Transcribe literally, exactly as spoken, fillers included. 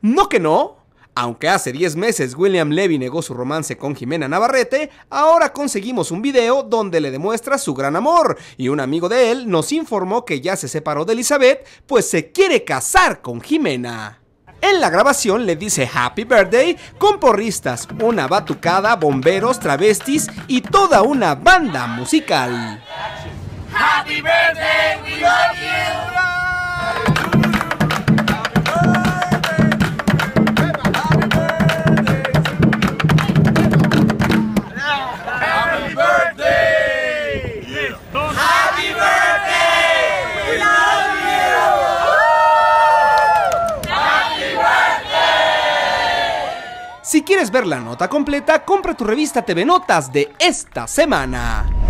¿No que no? Aunque hace diez meses William Levy negó su romance con Ximena Navarrete, ahora conseguimos un video donde le demuestra su gran amor, y un amigo de él nos informó que ya se separó de Elizabeth, pues se quiere casar con Ximena. En la grabación le dice Happy Birthday con porristas, una batucada, bomberos, travestis y toda una banda musical. Happy birthday, we love you. Si quieres ver la nota completa, compra tu revista T V Notas de esta semana.